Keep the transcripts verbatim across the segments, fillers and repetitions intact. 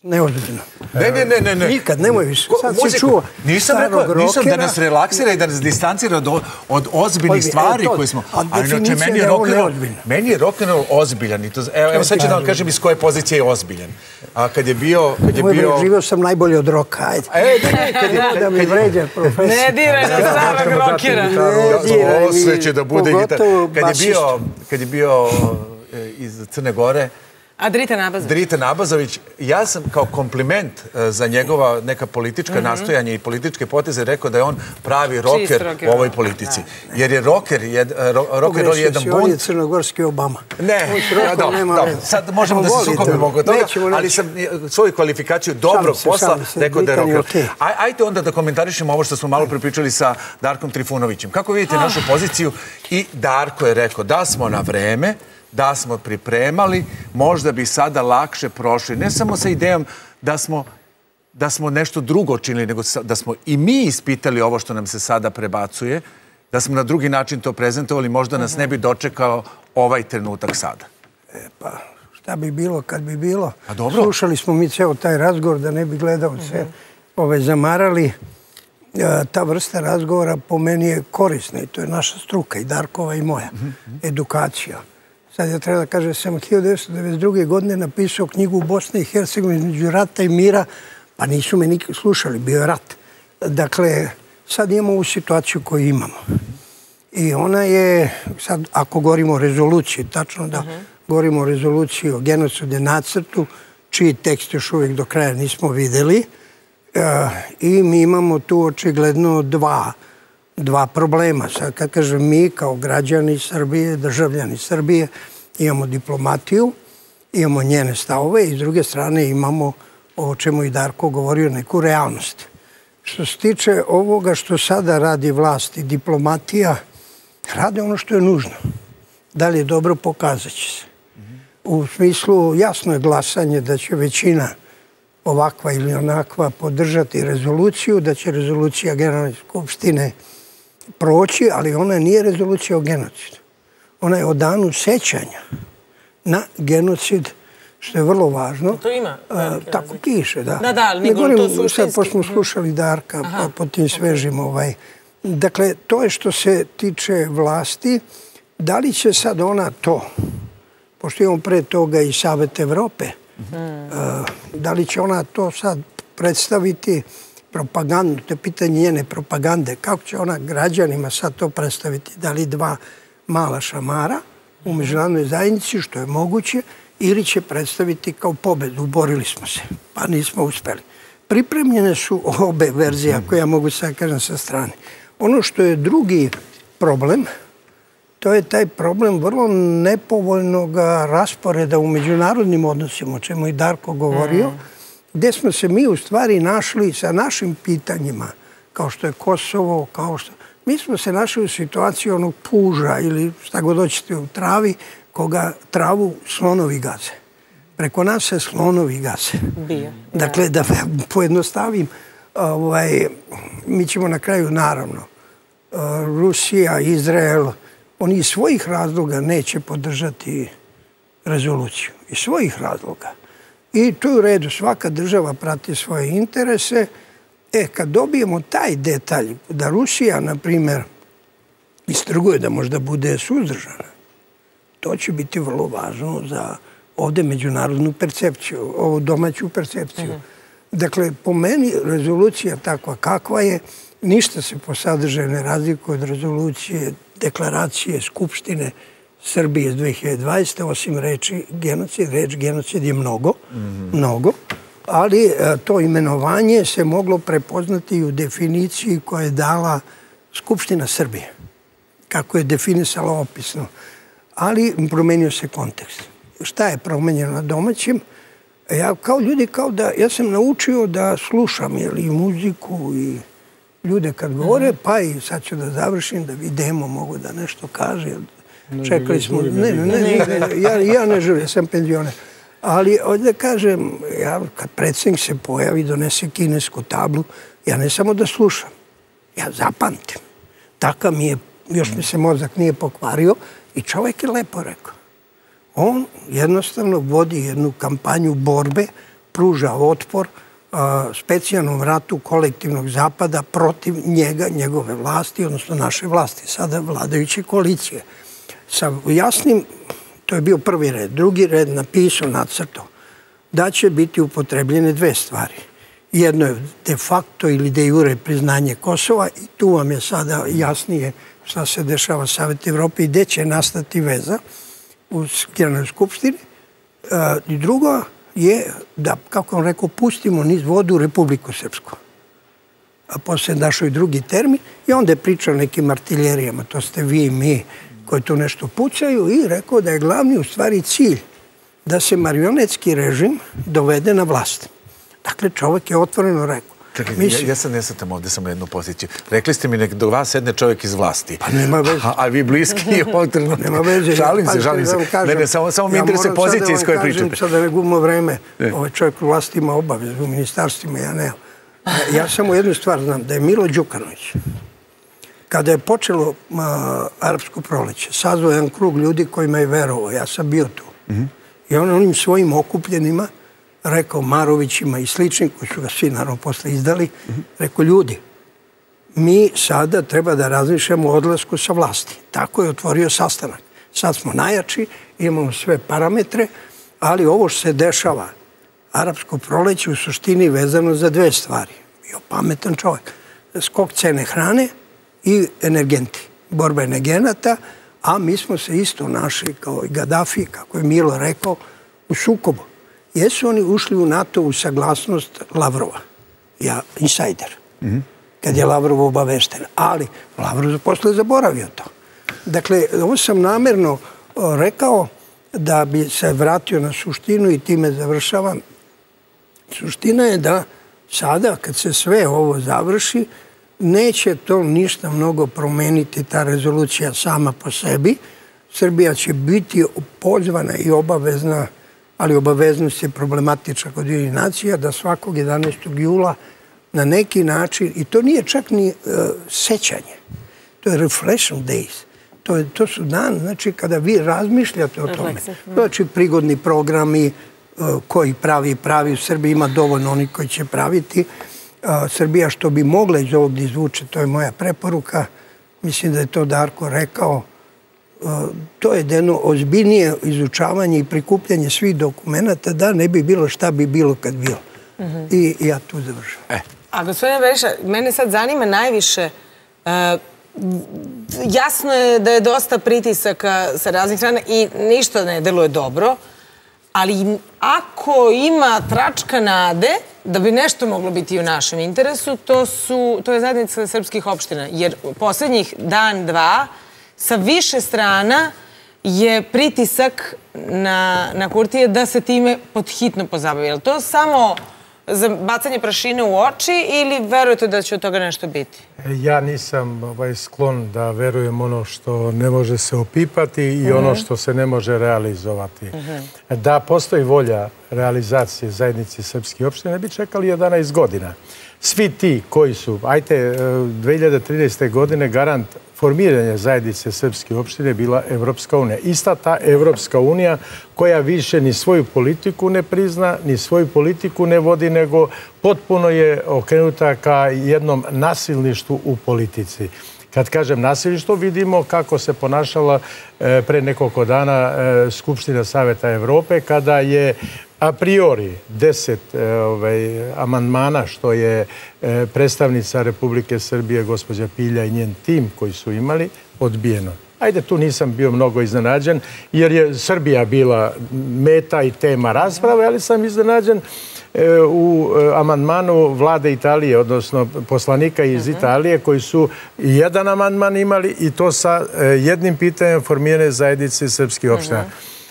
Neozbiljno. Ne, ne, ne, ne, ne. Nikad, nemoj više. Sad si Muziku. čuo Nisam starog rekao, nisam da rockera. nas relaksira i da nas distancira od, od ozbiljnih Ozbilj- stvari e, to- koje smo... a Ali inače, definicija meni da je je ovo rock'n'roll- neozbiljno. Meni je rock'n'roll ozbiljan. I to, evo, evo sad ću da vam kažem iz koje pozicije je ozbiljan. A kad je bio... Kad je Moj bio... bre, živio sam najbolje od roka, ajde. E, ne, ne, kad je... Da mi vređa profesor. Ne diraj na starog rokera. Ne diraj mi, Osveće da bude gitar. pogotovo Kad je basista. bio, kad je bio e, iz Crne Gore, A Drita Nabazović? Drita Nabazović, ja sam kao kompliment e, za njegova neka politička nastojanja i političke poteze rekao da je on pravi rocker rocker, u ovoj da, politici. Jer je rocker, jed, ro, rocker on je jedan Pogrešio si, on je bunt. crnogorski Obama. Ne, On s rokom ja, dobro, nema dobro. veze. Sad možemo On da se voli sukobimo oko toga, Nećemo, ali nećemo. sam svoju kvalifikaciju dobrog se, posla šalim se, rekao da je Dritan je rocker. okej. Aj, ajte onda da komentarišemo ovo što smo malo prepričali sa Darkom Trifunovićem. Kako vidite našu poziciju? I Darko je rekao da smo na vreme, da smo pripremali, možda bi sada lakše prošli. Ne samo sa idejom da smo, da smo nešto drugo činili, nego sa- da smo i mi ispitali ovo što nam se sada prebacuje, da smo na drugi način to prezentovali, možda nas ne bi dočekao ovaj trenutak sada. E, pa, šta bi bilo kad bi bilo? A dobro. Slušali smo mi ceo taj razgovor da ne bi gledao se ove zamarali. E, ta vrsta razgovora po meni je korisna i to je naša struka i Darkova i moja. Edukacija. Sad ja treba da kažem da sam hiljadu devetsto devedeset druge. godine napisao knjigu u Bosni i Hercegovini između rata i mira, pa nisu me nikad slušali, bio je rat. Dakle, sad imamo ovu situaciju koju imamo. I ona je, sad ako govorimo o rezoluciji, tačno da govorimo o rezoluciji o genocidu nacrtu, čiji tekst još uvijek do kraja nismo videli. E, I mi imamo tu očigledno dva, dva problema. Sad kad kažem mi kao građani Srbije, državljani Srbije, imamo diplomatiju, imamo njene stavove i s druge strane imamo, o čemu i Darko govorio, neku realnost. Što se tiče ovoga što sada radi vlast i diplomatija, rade ono što je nužno. Da li je dobro, pokazat će se. U smislu, jasno je glasanje da će većina ovakva ili onakva podržati rezoluciju, da će rezolucija Generalne skupštine proći, ali ona nije rezolucija o genocidu. Ona je o danu sećanja na genocid, što je vrlo važno. To ima velike Tako razlike. piše, da. Da, da, ali Ne nego to govorim, suštinski. sad, pošto smo slušali Darka, pa po tim svežim ovaj... Dakle, to je što se tiče vlasti. Da li će sad ona to, pošto imamo pre toga i Savet Evrope, da li će ona to sad predstaviti propagandu, to je pitanje njene propagande, kako će ona građanima sad to predstaviti, da li dva mala šamara u međunarodnoj zajednici, što je moguće, ili će predstaviti kao pobedu, borili smo se, pa nismo uspeli. Pripremljene su obe verzije, ako ja mogu sad kažem sa strane. Ono što je drugi problem, to je taj problem vrlo nepovoljnog rasporeda u međunarodnim odnosima, o čemu i Darko govorio, gdje smo se mi u stvari našli sa našim pitanjima, kao što je Kosovo, kao što... Mi smo se našli u situaciji onog puža ili šta god hoćete u travi, koga travu slonovi gaze. Preko nas se slonovi gaze. Bio. Dakle, da pojednostavim, ovaj, mi ćemo na kraju, naravno, Rusija, Izrael, oni iz svojih razloga neće podržati rezoluciju. Iz svojih razloga. I to je u redu. Svaka država prati svoje interese. E, kad dobijemo taj detalj da Rusija, na primjer, istrguje da možda bude suzdržana, to će biti vrlo važno za ovdje međunarodnu percepciju, ovu domaću percepciju. Dakle, po meni rezolucija takva kakva je, ništa se po sadržaju ne razlikuje od rezolucije, deklaracije Skupštine Srbije iz dve hiljade dvadesete. osim reči genocid. Reč genocid je mnogo, mnogo, ali to imenovanje se moglo prepoznati i u definiciji koju je dala Skupština Srbije, kako je definisala opisno. Ali promenio se kontekst. Šta je promenjeno na domaćem? Ja kao ljudi, kao da, ja sam naučio da slušam i muziku i ljude kad govore, pa i sad ću da završim, da vidimo, mogu da nešto kaže. Čekali smo, ne, ne, ne, ja, ja ne želim, ja sam penzioner. Ali, ovdje kažem, ja, kad predsjednik se pojavi, donese kinesku tablu, ja ne samo da slušam, ja zapamtim. Takav mi je, još mi se mozak nije pokvario i čovjek je lepo rekao. On jednostavno vodi jednu kampanju borbe pruža otpor specijalnom ratu kolektivnog zapada protiv njega, njegove vlasti, odnosno naše vlasti, sada vladajuće koalicije. Sa jasnim, to je bio prvi red, drugi red napisao, nacrto, da će biti upotrebljene dve stvari. Jedno je de facto ili de jure priznanje Kosova i tu vam je sada jasnije šta se dešava Savet Evrope i gde će nastati veza u Generalnoj skupštini. I drugo je da, kako vam rekao, pustimo niz vodu Republiku Srpsku. A posle dašao i drugi termin i onda je pričao o nekim artiljerijama, to ste vi i mi koji tu nešto pucaju i rekao da je glavni u stvari cilj da se marionetski režim dovede na vlast. Dakle, čovjek je otvoreno rekao. Čekaj, ja sad ne satam ovdje samo jednu poziciju. Rekli ste mi nek do vas sedne čovjek iz vlasti. Pa nema veze. A vi bliski ovog trenutka. Nema veze. Žalim se, žalim se. Ne, ne, samo mi interesuje pozicije iz koje pričate. Ja moram sad da ne gubimo vreme. Ovaj čovjek u vlasti ima obavezu, u ministarstvima ja ne. Ja samo jednu stvar znam, da je Milo Đukanović, kada je počelo arapsko proleće, sazvao jedan krug ljudi kojima je verovao. Ja sam bio tu. I on onim svojim okupljenima rekao Marovićima i sličnim, koji su ga svi naravno posle izdali, rekao ljudi, mi sada treba da razmišljamo o odlasku sa vlasti. Tako je otvorio sastanak. Sad smo najjači, imamo sve parametre, ali ovo što se dešava, arapsko proleće u suštini vezano za dve stvari. Bio pametan čovjek. Skok cene hrane i energenti. Borba energenata, a mi smo se isto našli, kao i Gaddafi, kako je Milo rekao, u sukobu. Jesu oni ušli u NATO u saglasnost Lavrova, ja, insajder, kad je Lavrov obavešten, ali Lavrov posle zaboravio to. Dakle, ovo sam namjerno rekao da bi se vratio na suštinu i time završavam. Suština je da sada, kad se sve ovo završi, neće to ništa mnogo promeniti, ta rezolucija sama po sebi. Srbija će biti pozvana i obavezna, ali obaveznost je problematična kod Ujedinjenih nacija, da svakog jedanaestog jula na neki način, i to nije čak ni sećanje, to je reflection days, to su dan, znači kada vi razmišljate o tome. Znači prigodni programi koji pravi pravi, u Srbiji ima dovoljno oni koji će praviti. Srbija što bi mogla iz ovog da izvuče, to je moja preporuka, mislim da je to Darko rekao, to je jedno ozbiljnije izučavanje i prikupljanje svih dokumenta da ne bi bilo šta bi bilo kad bilo. I ja tu završam. A gospodine Beriša, mene sad zanima najviše, jasno je da je dosta pritisaka sa raznih strana i ništa ne deluje dobro, ali ako ima tračka nade da bi nešto moglo biti u našem interesu, to je zajednica srpskih opština. Jer posljednjih dan, dva, sa više strana je pritisak na Kurtija da se time podhitno pozabavi. Je li to samo za bacanje prašine u oči ili verujete da će od toga nešto biti? Ja nisam sklon da verujem ono što ne može se opipati i ono što se ne može realizovati. Da postoji volja realizacije zajednice srpskih opština, ne bi čekali jedanaest godina. Svi ti koji su, ajte, dve hiljade trinaeste. godine garant formiranja zajednice srpske opštine bila Evropska unija. Ista ta Evropska unija koja više ni svoju politiku ne prizna, ni svoju politiku ne vodi, nego potpuno je okrenuta ka jednom nasilništvu u politici. Kad kažem nasilništvo, vidimo kako se ponašala pre nekoliko dana Skupština Saveta Evrope, kada je a priori deset amandmana što je predstavnica Republike Srbije, gospođa Pilja i njen tim koji su imali, odbijeno. Ajde, tu nisam bio mnogo iznenađen, jer je Srbija bila meta i tema rasprave, ali sam iznenađen u amandmanu vlade Italije, odnosno poslanika iz Italije, koji su jedan amandman imali i to sa jednim pitanjem formirane zajednice srpskih opština.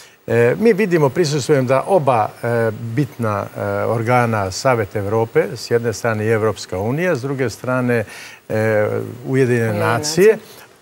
Mi vidimo, prisustvujem da oba bitna organa Savet Evrope, s jedne strane i Evropska unija, s druge strane Ujedinjene nacije,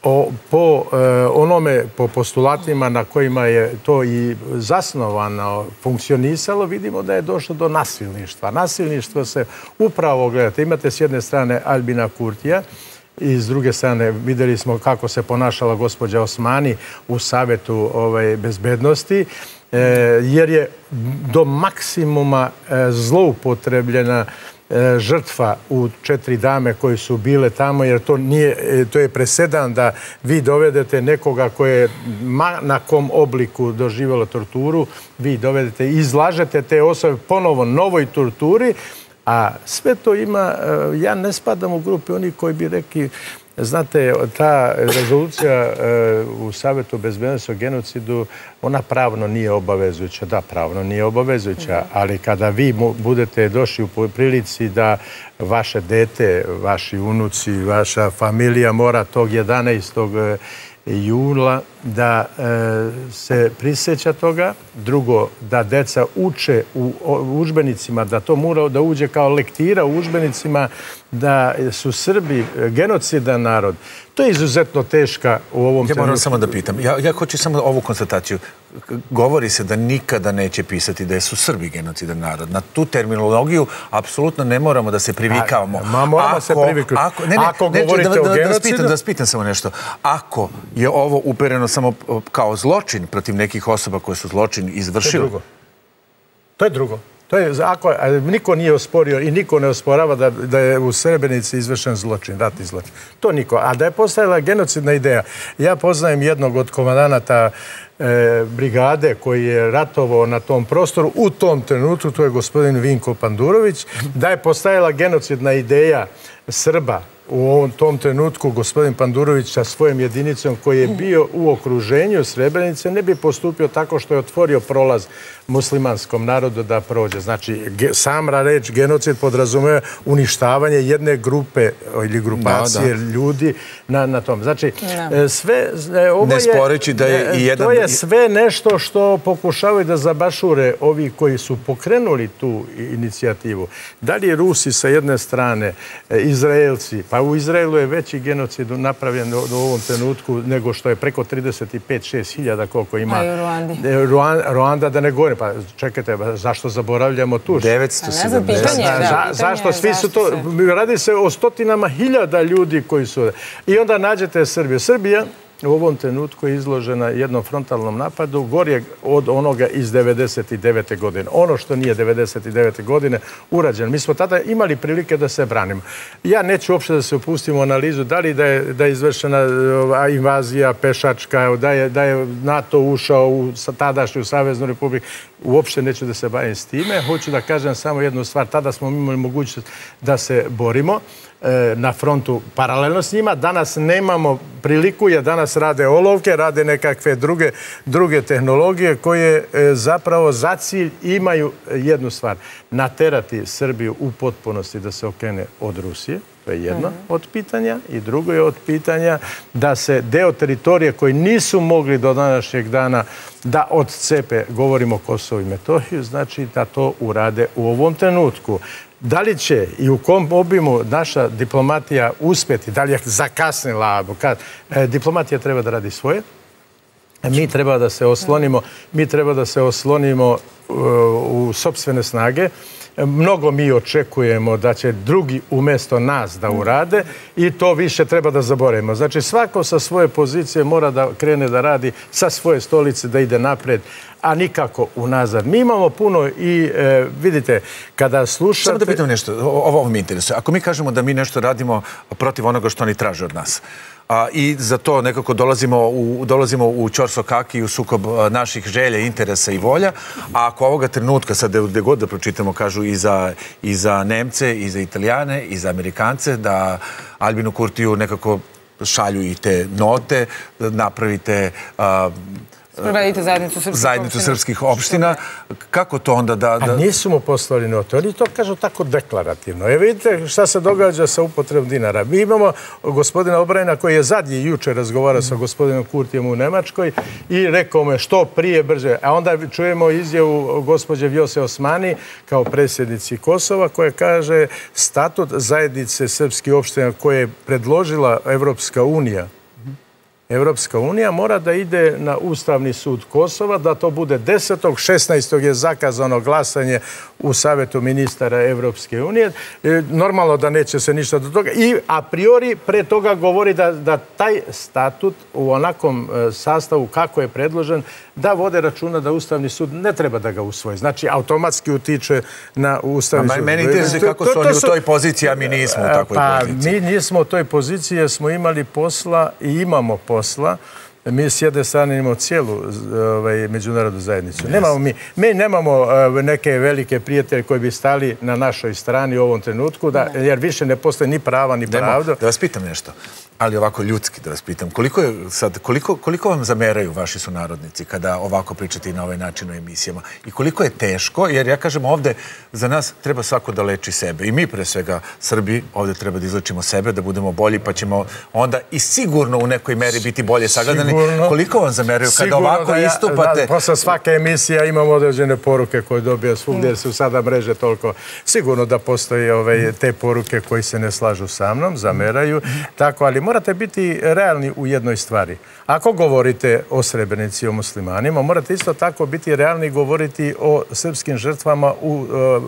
po onome, po postulatima na kojima je to i zasnovano funkcionisalo, vidimo da je došlo do nasilništva. Nasilništvo se upravo, gledate, imate s jedne strane Albina Kurtija, i s druge strane videli smo kako se ponašala gospođa Osmani u Savetu bezbednosti jer je do maksimuma zloupotrebljena žrtva u četiri dame koji su bile tamo, jer to nije, to je presedan da vi dovedete nekoga koje je na kom obliku doživjelo torturu, vi dovedete i izlažete te osobe ponovo novoj torturi, a sve to ima, ja ne spadam u grupi oni koji bi rekli, znate, ta rezolucija u Savjetu bezbednosti o genocidu, ona pravno nije obavezujuća. Da, pravno nije obavezujuća, ali kada vi budete došli u prilici da vaše dete, vaši unuci, vaša familija mora tog jedanaestog jula da se prisjeća toga. Drugo, da deca uče u udžbenicima, da to mora da uđe kao lektira u udžbenicima, da su Srbi genocidan narod. To je izuzetno teška u ovom trenutku. Ja moram samo da pitam. Ja, ja hoću samo ovu konstataciju. Govori se da nikada neće pisati da su Srbi genocidan narod. Na tu terminologiju apsolutno ne moramo da se privikavamo. Ma moramo se privikati. Ako, ne, ne, ako ne, govorite da, da, o genocidu... Da spitam, da spitam samo nešto. Ako je ovo upereno samo kao zločin protiv nekih osoba koje su zločin izvršili... To je drugo. To je drugo. To je, ako, niko nije osporio i niko ne osporava da, da je u Srebrenici izvršen zločin, ratni zločin. To niko. A da je postavila genocidna ideja. Ja poznajem jednog od komandanata e, brigade koji je ratovao na tom prostoru u tom trenutku, to je gospodin Vinko Pandurović, da je postavila genocidna ideja Srba u ovom tom trenutku gospodin Pandurović sa svojom jedinicom koji je bio u okruženju Srebrenice ne bi postupio tako što je otvorio prolaz muslimanskom narodu da prođe. Znači, sama reč genocid podrazumeva uništavanje jedne grupe ili grupacije da, da. ljudi na, na tom. Znači, da. sve... Ovo ne sporeći da je i jedan... To je sve nešto što pokušavaju da zabašure ovi koji su pokrenuli tu inicijativu. Da li je Rusi sa jedne strane, Izraelci, pa u Izraelu je veći genocid napravljen u ovom trenutku nego što je preko trideset pet šest hiljada koliko ima. A i u Ruandi. Ruanda, da ne govorim. Pa čekajte, zašto zaboravljamo tu? devetsto sedamdeset. Zašto? Svi su to... Radi se o stotinama hiljada ljudi koji su... I onda nađete Srbiju. Srbija u ovom trenutku je izložena jednom frontalnom napadu gorje od onoga iz devedeset devete godine. Ono što nije devedeset devete godine urađeno. Mi smo tada imali prilike da se branimo. Ja neću uopšte da se upustim u analizu da li da je, da je izvršena invazija pešačka, da je, da je NATO ušao u tadašnju Saveznu Republiku. Uopšte neću da se bavim s time. Hoću da kažem samo jednu stvar. Tada smo imali mogućnost da se borimo na frontu paralelno s njima. Danas nemamo priliku, jer danas rade olovke, rade nekakve druge, druge tehnologije koje zapravo za cilj imaju jednu stvar. Naterati Srbiju u potpunosti da se okrene od Rusije. To je jedno od pitanja. I drugo je od pitanja da se deo teritorije koji nisu mogli do današnjeg dana da odcepe, govorimo o Kosovu i Metohiju, znači da to urade u ovom trenutku. Da li će i u kom obimu naša diplomatija uspjeti, da li je zakasnila, diplomatija treba da radi svoje, mi treba da se oslonimo, mi treba da se oslonimo u sopstvene snage. Mnogo mi očekujemo da će drugi umjesto nas da urade i to više treba da zaboravimo. Znači, svako sa svoje pozicije mora da krene da radi sa svoje stolice, da ide napred, a nikako unazad. Mi imamo puno i vidite, kada slušate... Samo da pitam nešto, ovo mi interesuje. Ako mi kažemo da mi nešto radimo protiv onoga što oni traže od nas, A, i za to nekako dolazimo u, dolazimo u ćorsokaki, u sukob naših želja, interesa i volja, a ako ovoga trenutka, sad gde god da pročitamo, kažu i za, i za Nemce, i za Italijane, i za Amerikance, da Albinu Kurtiju nekako šalju i te note, napravite... A, Radite zajednicu srpskih zajednicu opština. srpskih opština. Kako to onda da... da... A nisu mu poslali note. Oni to kažu tako deklarativno. E vidite šta se događa sa upotrebom dinara. Mi imamo gospodina Obrajna koji je zadnji juče razgovarao sa gospodinom Kurtijem u Nemačkoj i rekao mu je što prije brže. A onda čujemo izjavu gospođe Vjose Osmani kao predsjednici Kosova koja kaže statut zajednice srpskih opština koje je predložila Evropska unija Evropska unija mora da ide na Ustavni sud Kosova, da to bude desetog šesnaestog je zakazano glasanje u Savjetu ministara Evropske unije. Normalno da neće se ništa do toga. I a priori pre toga govori da, da taj statut u onakom sastavu kako je predložen da vode računa da Ustavni sud ne treba da ga usvoji. Znači, automatski utiče na Ustavni sud. Meni interesuje kako su oni u toj poziciji, a mi nismo u takvoj poziciji. Pa, mi nismo u toj poziciji jer smo imali posla i imamo posla. Mi s jedne strane imamo cijelu međunarodnu zajednicu. Nemamo mi, mi nemamo neke velike prijatelje koji bi stali na našoj strani u ovom trenutku, jer više ne postoje ni prava, ni pravda. Da vas pitam nešto, ali ovako ljudski da vas pitam. Koliko je sad, koliko, koliko vam zameraju vaši sunarodnici kada ovako pričate i na ovaj način u emisijama? I koliko je teško, jer ja kažem ovde, za nas treba svako da leči sebe. I mi pre svega, Srbi, ovde treba da izlečimo sebe, da budemo bolji, pa ćemo onda i sigurno u nekoj meri biti bolje sagledani. Koliko vam zameraju kada ovako istupate? Posle svake emisija imamo određene poruke koje dobija svugdje, jer su sada mreže toliko. Sigurno da postoje te poruke koji se ne slažu sa mnom, zameraju. Tako, ali morate biti realni u jednoj stvari. Ako govorite o Srebrenici, o muslimanima, morate isto tako biti realni i govoriti o srpskim žrtvama u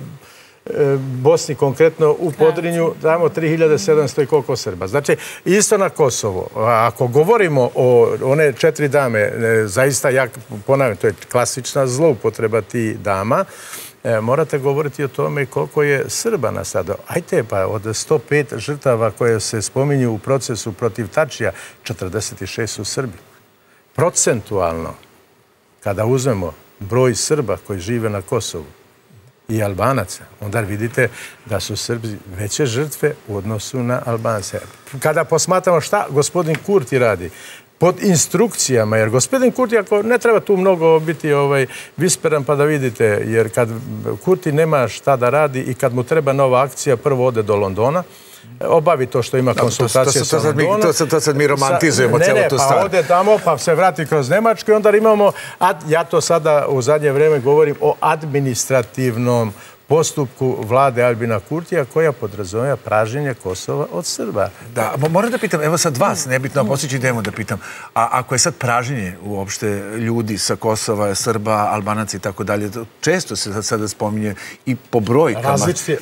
Bosni, konkretno u Podrinju, tamo tri hiljade sedamsto i koliko Srba. Znači, isto na Kosovo. Ako govorimo o one četiri dame, zaista, ja ponavljam, to je klasična zloupotreba ti dama, morate govoriti o tome koliko je Srba nasadao. Ajte, pa od sto pet žrtava koje se spominju u procesu protiv Tačija, četrdeset šest su Srbi. Procentualno, kada uzmemo broj Srba koji žive na Kosovu i Albanaca, onda vidite da su Srbi veće žrtve u odnosu na Albance. Kada posmatramo šta gospodin Kurti radi, pod instrukcijama, jer gospodin Kurti, ako ne treba tu mnogo biti visperan pa da vidite, jer kad Kurti nema šta da radi i kad mu treba nova akcija, prvo ode do Londona, obavi to što ima konsultacije sa Londonom. To sad mi romantizujemo cijelu tu stvar. Ne, ne, pa ode tamo, pa se vrati kroz Nemačku i onda imamo, ja to sada u zadnje vreme govorim o administrativnom postupku vlade Albina Kurtija koja podrazumeva pražnjenje Kosova od Srba. Da, moram da pitam, evo sad vas, nebitno, posjeći idemo da pitam, a ako je sad pražnjenje uopšte ljudi sa Kosova, Srba, Albanaca i tako dalje, često se sada spominje i po brojkama.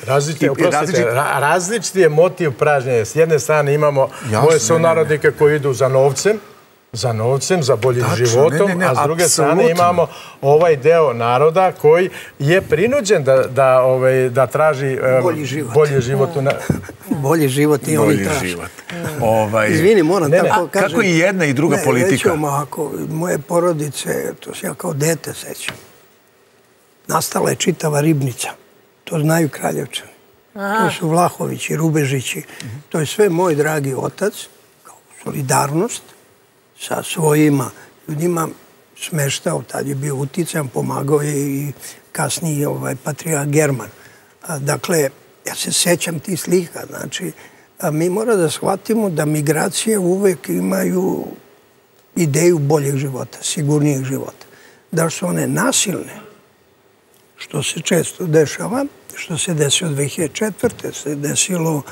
Različiti je motiv pražnjenja. S jedne strane imamo moje sunarodnike koji idu za novcem, za novcem, za boljim životom, a s druge strane imamo ovaj deo naroda koji je prinuđen da traži bolji život. Bolji život i oni traži. Izvini, moram tako kažem. Kako i jedna i druga politika? Rećemo, ako moje porodice, to se ja kao dete sećam, nastala je čitava Ribnica. To znaju Kraljevčani. To su Vlahovići, Rubežići. To je sve moj dragi otac, kao solidarnost, sa svojima ljudima smeštao, tad je bio uticajan, pomagao je i kasniji patrijarh German. Dakle, ja se sećam tih slika, znači, mi moramo da shvatimo da migracije uvek imaju ideju boljeg života, sigurnijeg života. Da su one nasilne, što se često dešava, što se desilo dve hiljade četvrte. se desilo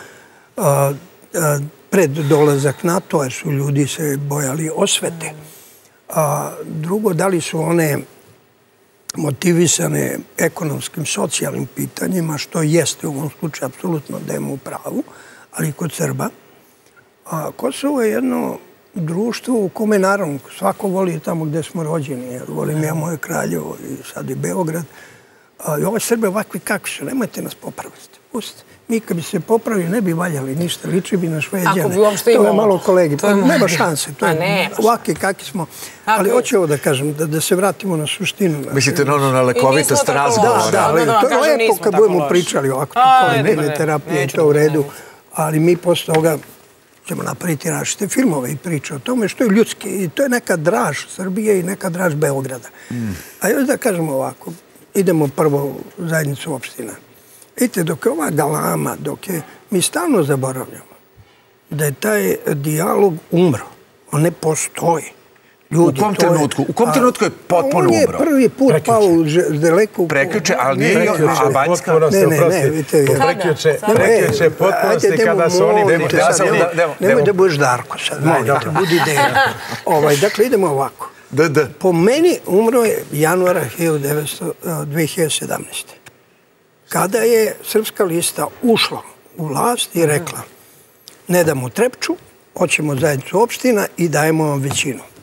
pred dolazak NATO, jer su ljudi se bojali osvete. Drugo, da li su one motivisane ekonomskim, socijalnim pitanjima, što jeste u ovom slučaju apsolutno da imamo u pravu, ali kod Srba. Kosovo je jedno društvo u kome, naravno, svako voli tamo gde smo rođeni. Volim ja moje Kraljevo i sad i Beograd. I ove Srbe ovakvi kakvi su, nemojte nas popraviti. Pustite. Mi kad bi se popravili ne bi valjali ništa, liči bi na Šveđane. Ako bi uopšte imalo. To je imalo. malo kolegi. Nema šanse. To je ovakvi kakvi smo. Ali hoću ovo da kažem, da se vratimo na suštinu. Mislite na ono na lekovitost razgovora? Da, da. To je lepo kad budemo pričali ovako. Kolektivne terapije i to u redu. Ali mi posle toga ćemo napraviti različite filmove i priče o tome što je ljudski. I to je neka draž Srbije i neka draž Beograda. A još da kažemo ovako. Idemo prvo u zajednicu opština. Vidite, dok je ova galama, dok je, mi stalno zaboravljamo da je taj dijalog umro. On ne postoji. U kom trenutku? U kom trenutku je potpuno umro? On je prvi put pao daleko... Prekjuče, ali nije a Banjska... Ne, ne, ne, vidite... Prekjuče potpunosti kada su oni... Nemoj da budeš Darko sad, molite, budi Dejan. Dakle, idemo ovako. Po meni umro je januara dve hiljade sedamnaeste. Kada je Srpska lista ušla u vlast i rekla ne damo Trepču, hoćemo zajednicu opština i dajemo vam većinu.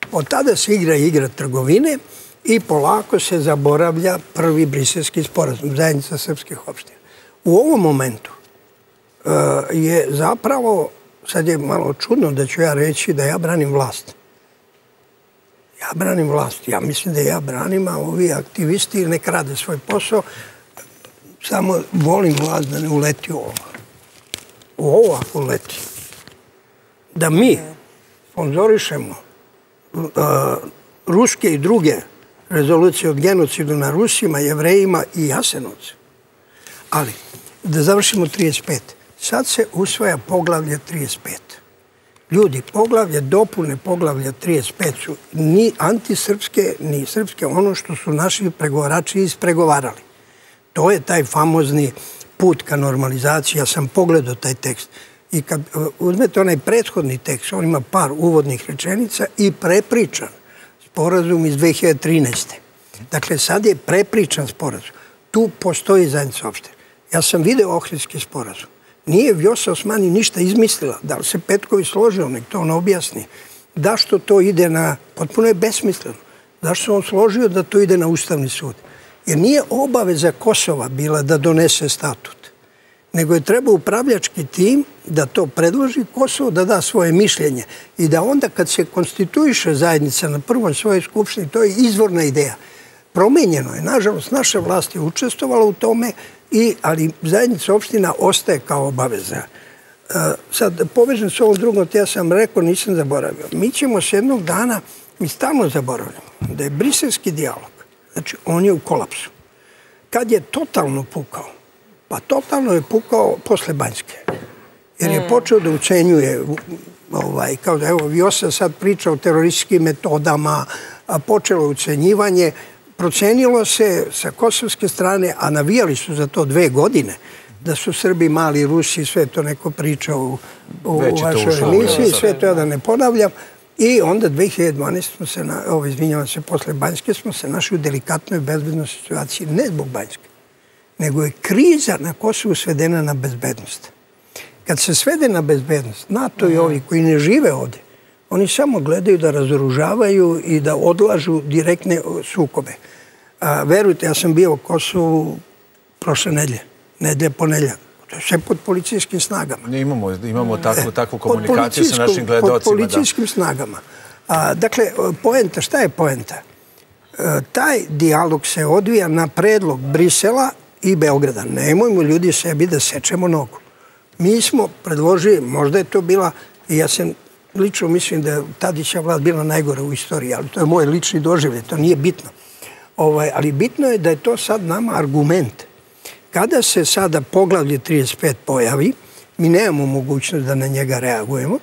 Od tada se igra igra trgovine i polako se zaboravlja prvi briselski sporazum, zajednica srpskih opština. U ovom momentu je zapravo, sad je malo čudno da ću ja reći da ja branim vlast. Ja branim vlast. Ja mislim da ja branim, a ovi aktivisti nek rade svoj posao. Samo volim vlast da ne uleti u ovo. U ovo ako uleti. Da mi sponzorišemo ruske i druge rezolucije od genocidu na Rusima, Jevrejima i Jasenovcu. Ali, da završimo trideset pet. Sad se usvaja poglavlje trideset pet. Ljudi, poglavlje, dopune poglavlja trideset pet su ni antisrpske, ni srpske, ono što su naši pregovarači ispregovarali. To je taj famozni put ka normalizaciji. Ja sam pogledao taj tekst. I kad uzmete onaj prethodni tekst, on ima par uvodnih rečenica i prepričan sporazum iz dve hiljade trinaeste. Dakle, sad je prepričan sporazum. Tu postoji zajednica opština. Ja sam video Ohridski sporazum. Nije Vjosa Osmani ništa izmislila. Da li se Petković složio, nek to on objasni. Zašto to ide na... Potpuno je besmisleno. Zašto se on složio da to ide na Ustavni sud? Jer nije obaveza Kosova bila da donese statut. Nego je trebao upravljački tim da to predloži Kosovo, da da svoje mišljenje. I da onda kad se konstituiše zajednica na prvom svojoj skupštini, to je izvorna ideja. Promenjeno je. Nažalost, naša vlast je učestvovala u tome, ali zajednica opština ostaje kao obaveza. Sad, povežem s ovom drugom, ja sam rekao, nisam zaboravio. Mi ćemo s jednog dana, mi stalno zaboravljamo, da je briselski dijalog, znači on je u kolapsu. Kad je totalno pukao, pa totalno je pukao posle Banjske. Jer je počeo da ucenjuje, kao da evo Vjosa sad priča o terorističkim metodama, a počelo ucenjivanje. Procenilo se sa kosovske strane, a navijali su za to dve godine, da su Srbi mali, Rusi, sve to neko priča u vašoj emisiji, sve to ja da ne ponavljam. I onda dve hiljade dvanaeste. smo se, ovo izvinjavam se, posle Banjske smo se našli u delikatnoj bezbednoj situaciji, ne zbog Banjske, nego je kriza na Kosovu svedena na bezbednost. Kad se svede na bezbednost, NATO i ovi koji ne žive ovde, oni samo gledaju da razoružavaju i da odlažu direktne sukobe. Verujte, ja sam bio u Kosovu prošle nedelje, nedelje ponedjeljak. To je sve pod policijskim snagama. Imamo takvu komunikaciju sa našim gledalcima. Pod policijskim snagama. Dakle, poenta, šta je poenta? Taj dijalog se odvija na predlog Brisela i Beograda. Nemojmo ljudi sebi da sečemo nogu. Mi smo predložili, možda je to bila, i ja sam lično mislim da je Tadića vlast bila najgora u istoriji, ali to je moj lični doživljaj, to nije bitno. Ali bitno je da je to sad nama argument. Kada se sada poglavlje trideset pet pojavi, mi nemamo mogućnost da na njega reagujemo,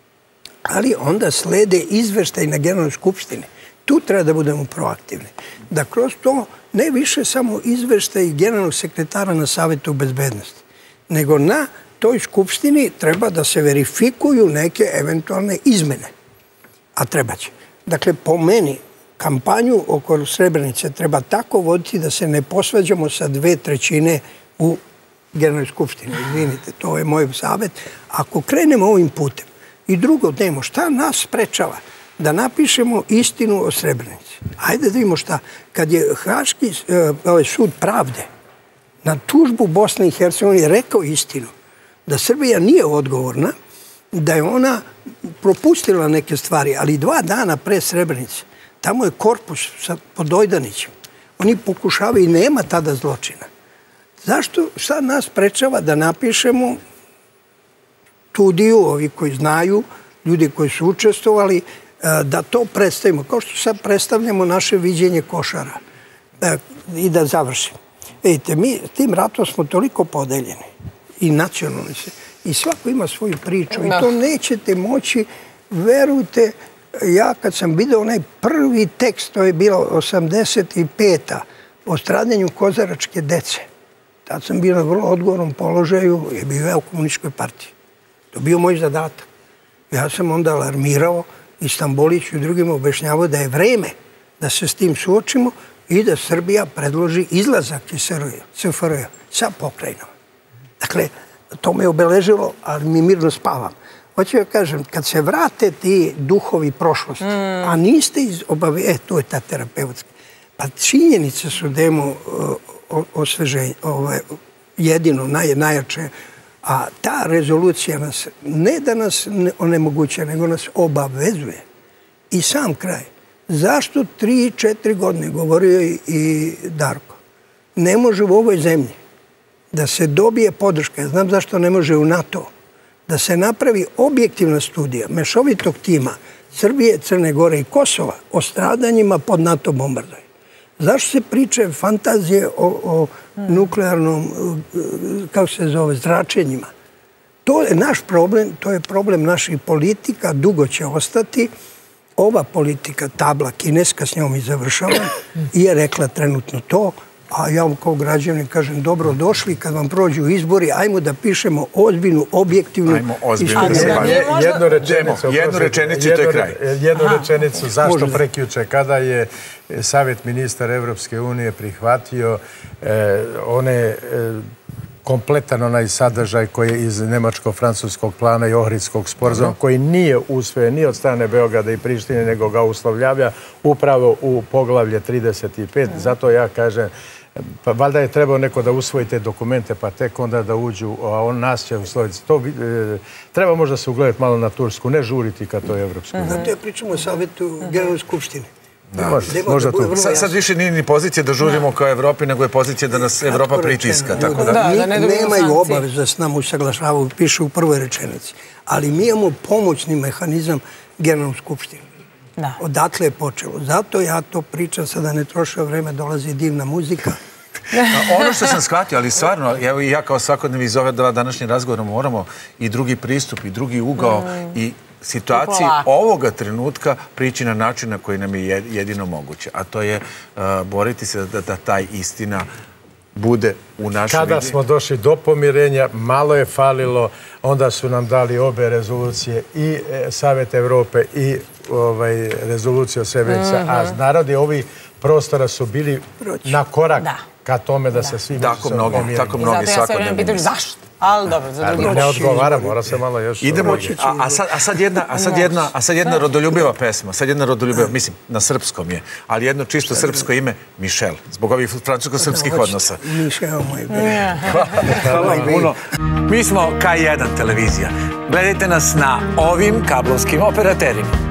ali onda slede izveštaj na Generalnoj skupštini. Tu treba da budemo proaktivni. Da kroz to ne više samo izveštaj generalnog sekretara na Savetu bezbednosti, nego na toj skupštini treba da se verifikuju neke eventualne izmene. A treba će. Dakle, po meni, kampanju oko Srebrenice treba tako voditi da se ne posvađamo sa dve trećine u Generalnoj skupštini. Izvinite, to je moj savjet. Ako krenemo ovim putem i drugo dnemo, šta nas sprečava da napišemo istinu o Srebrenici? Ajde da vidimo šta. Kad je Haški sud pravde na tužbu Bosne i Hercegovine rekao istinu, da Srbija nije odgovorna, da je ona propustila neke stvari, ali dva dana pre Srebrenice, tamo je korpus pod Ojdanićem. Oni pokušavaju i nema tada zločina. Zašto? Šta nas prečava da napišemo studiju, ovi koji znaju, ljudi koji su učestvovali, da to predstavimo, kao što sad predstavljamo naše viđenje košara. I da završim. Vidite, mi tim ratom smo toliko podeljeni i nacionalni se. I svako ima svoju priču i to nećete moći, verujte, ja kad sam vidio onaj prvi tekst, to je bilo osamdeset peta o stradanju kozaračke dece. Tad sam bio na vrlo odgovornom položaju i bio u komunističkoj partiji. To bio moj zadatak. Ja sam onda alarmirao i Stamboliću i drugim objašnjavao da je vreme da se s tim suočimo i da Srbija predloži izlazak iz S F R J sa pokrajinom. Dakle, to me je obeležilo, ali mi mirno spavam. hoću da kažem, kad se vrate ti duhovi prošlosti, a niste iz obave... E, to je ta terapeutska. Pa činjenice su da imamo osveženje, jedino, najjače, a ta rezolucija nas, ne da nas onemogućuje, nego nas obavezuje. I sam kraj. Zašto tri, četiri godine, govorio i Darko, ne može u ovoj zemlji da se dobije podrška, znam zašto ne može u NATO, da se napravi objektivna studija mešovitog tima Srbije, Crne Gore i Kosova o stradanjima pod NATO bombardoj. Zašto se priče fantazije o nuklearnom, kako se zove, zračenjima? To je naš problem, to je problem naših politika, dugo će ostati. Ova politika, tabla kineska, s njom i završava, je rekla trenutno to, a ja vam kao građanin kažem, dobro došli, kad vam prođu izbori, ajmo da pišemo ozbiljnu, objektivnu istoriju. Jednu rečenicu. Jednu rečenicu i to je kraj. Jednu rečenicu, zašto prekjuče, kada je Savjet ministara Evropske unije prihvatio one kompletan onaj sadržaj koji je iz nemačko-francuskog plana i Ohridskog sporazuma, koji nije usvojen ni od strane Beograda i Prištine, nego ga uslovljavlja upravo u poglavlje trideset pet. Zato ja kažem, pa valjda je trebao neko da usvoji te dokumente, pa tek onda da uđu, a on nas će usloviti. Treba možda se ugledati malo na Tursku, ne žuriti ka toj Evropskoj. Zato ja pričamo o Savjetu Generalne skupštine. Možda tu. Sad više nije ni pozicija da žurimo kao Evropi, nego je pozicija da nas Evropa pritiska. Nemaju obavezu da s nama usaglašavaju, piše u prvoj rečenici. Ali mi imamo pomoćni mehanizam Generalnu skupštinu. Odatle je počelo. Zato ja to pričam, sada ne trošio vreme, dolazi divna muzika. Ono što sam shvatio, ali stvarno, evo i ja kao svakodnevno iz ove dva današnje razgovora moramo i drugi pristup, i drugi ugao, i situaciji ovoga trenutka prići na način na koji nam je jedino moguće. A to je boriti se da taj istina bude u našem... Kada smo došli do pomirenja, malo je falilo, onda su nam dali obe rezolucije, i Savjet Evrope i rezolucija o Srebrenici. A narodi ovih prostora su bili na korak ka tome da se svi tako mnogi, tako mnogi svakodnevno. Zato ja se vremena pitaju zašto? Ali dobro, za drugi. Ne odgovara, mora se malo još... Idemo, a sad jedna rodoljubiva pesma, sad jedna rodoljubiva, mislim, na srpskom je, ali jedno čisto srpsko ime, Mišel, zbog ovih francusko-srpskih odnosa. Mišel, moj bro. Hvala puno. Mi smo K jedan televizija. Gledajte nas na ovim kablovskim operaterima.